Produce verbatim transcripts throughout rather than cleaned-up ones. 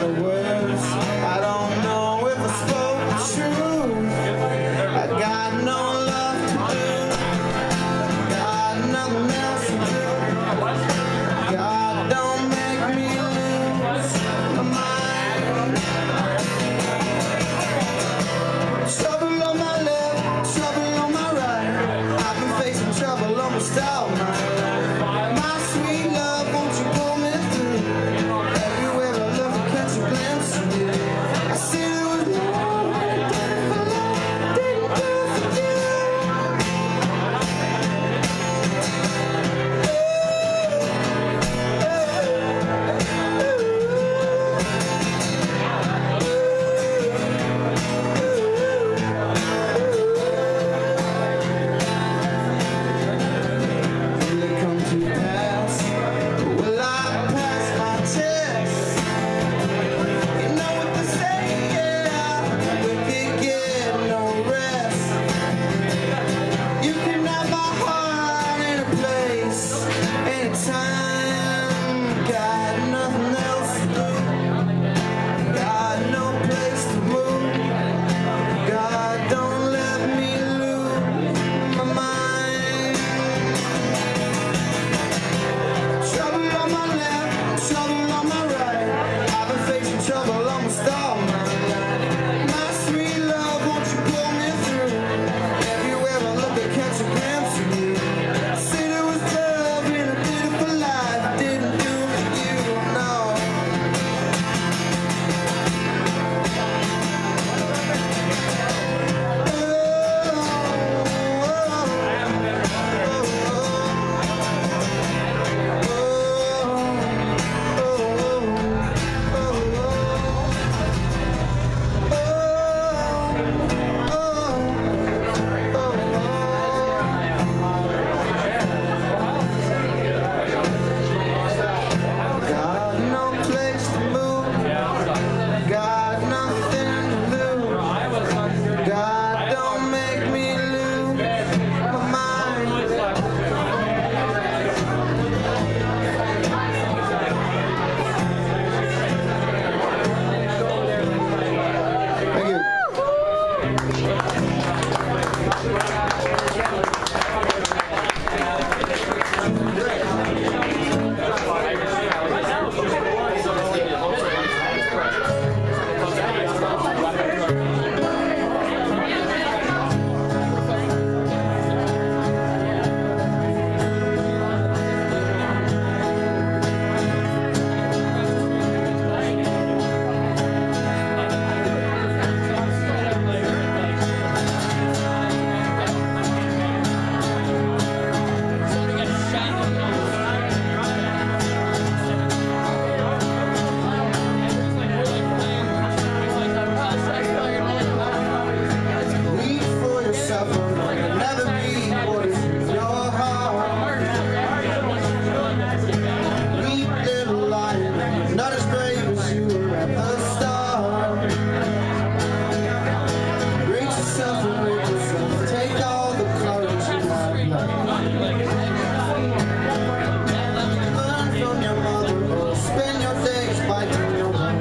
the words. I don't know if I spoke the truth. I got no love to do. Got nothing else to do. God, don't make me lose my mind. Trouble on my left, trouble on my right. I've been facing trouble almost all my life. My sweet love, won't you pull me through? Everywhere I look, I catch a glimpse of you. I see it was love, I did it for love, didn't do it for you. Will it come to pass? Will I pass my test? You know what they say, yeah, we can get no rest. You can have my heart in a place, anytime. Got nothing else to do. Got no place to move. God, don't let me lose my mind. Trouble on my left, trouble on my right. I've been facing trouble almost all my life. My sweet love, won't you pull me through? Everywhere I look, I catch a glimpse of you. I said it was love in a beautiful life. Didn't do it for you, no. Got no place to move. Got nothing to lose. God, don't make me lose my mind. Thank you. Read for yourself, and never be what is in your heart. Weep, little lion, not as brave as you were at the start. Break yourself and break yourself. Take all the courage you have left. Learn from your mother, or spend your days biting your tongue.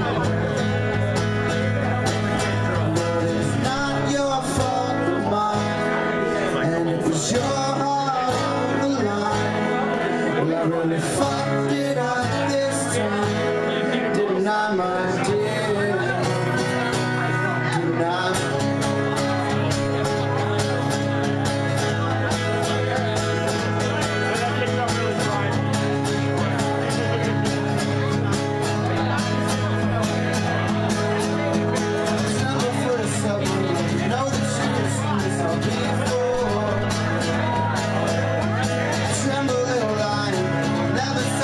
But it's not your fault or mine, and it was your heart on the line. Well, I really fucked it up this time, didn't I, my dear? Didn't I? Tremble for yourself, you know that you can see yourself before. Tremble, little lion, never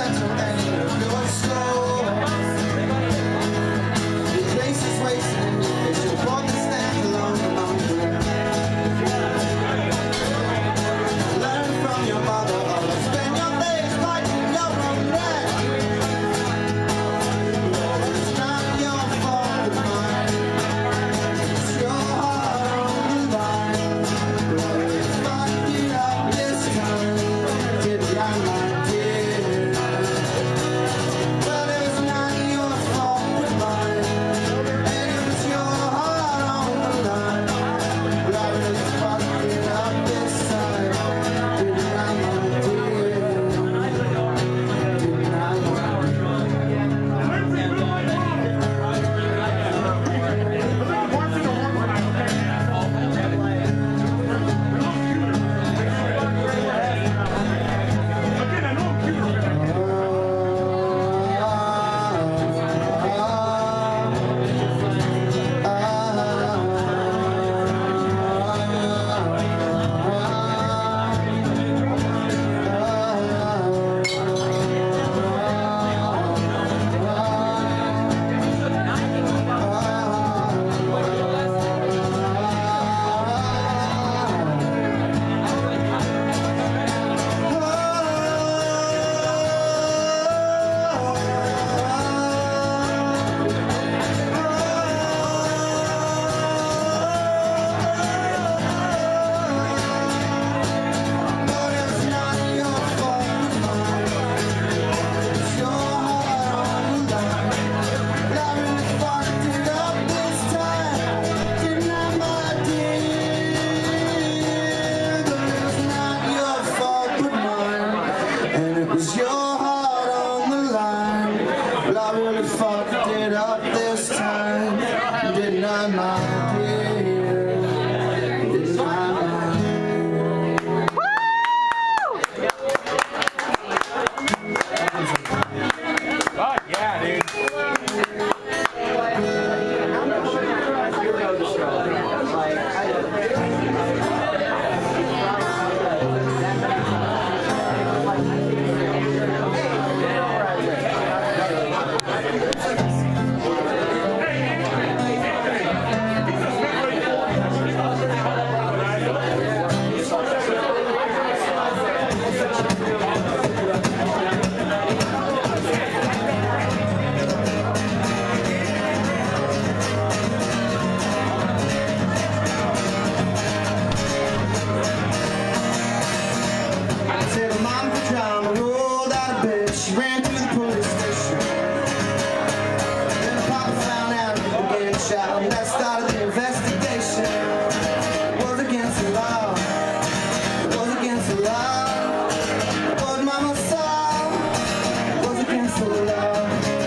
That started the investigation. It was against the law. It was against the law. What Mama saw was against the law.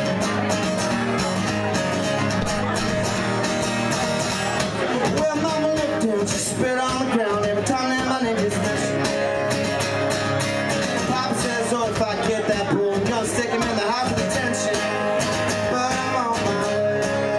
Well, Mama looked down, she spit on the ground every time that my name gets mentioned. Papa says, oh, if I get that bull, I'm gonna stick him in the house of detention. But I'm on my way.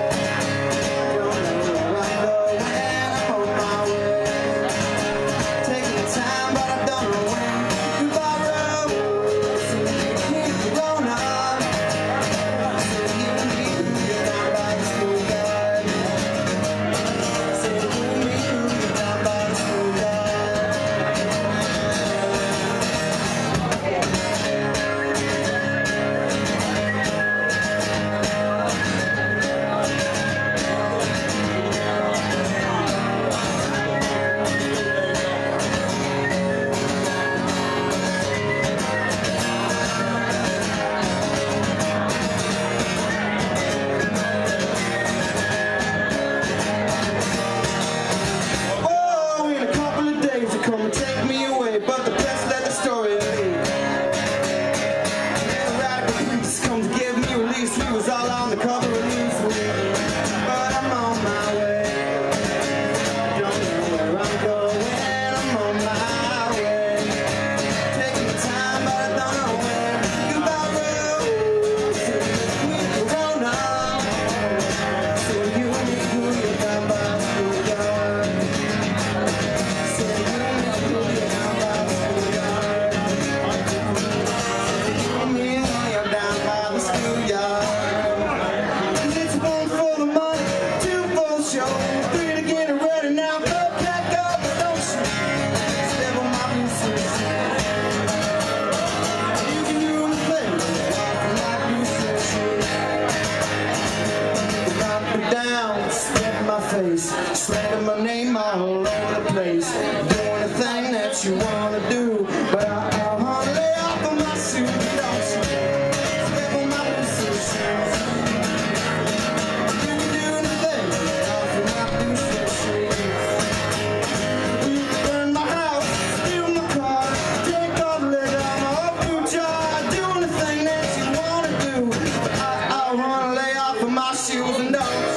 Come and take me away, but the press let the story leak. And radical preachers come to give me release. We was all on the cover of Newsweek, but I'm on my way. Don't know where I'm going. I'm on my way. Taking the time, but I don't know where. Goodbye road, sweet Corona. So you and me, who you down by the schoolyard. Slander my name all over the place. Doing the thing that you wanna do, but I, I wanna lay off of my suit, don't you? Step on my blue shoes. You can do the thing, lay off of my blue shoes. You can burn my house, steal my car, take all the leather out my old boot jar. Doing the thing that you wanna do, but I, I wanna lay off of my shoes and don't.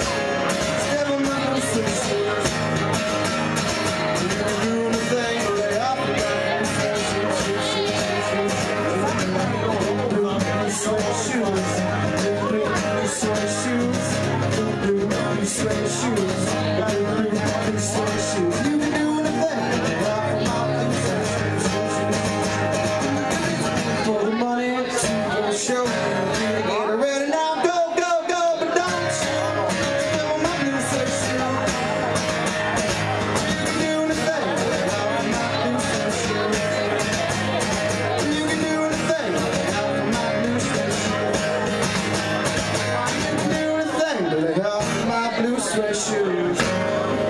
Suede shoes, got a blue, blue suede shoes. You can do anything, for the money to get a show. Get ready now, go, go, go, but don't step on my blue suede shoes. You can do anything, my blue suede shoes. You can do anything, my blue suede shoes. You can do anything, but they have my blue suede shoes.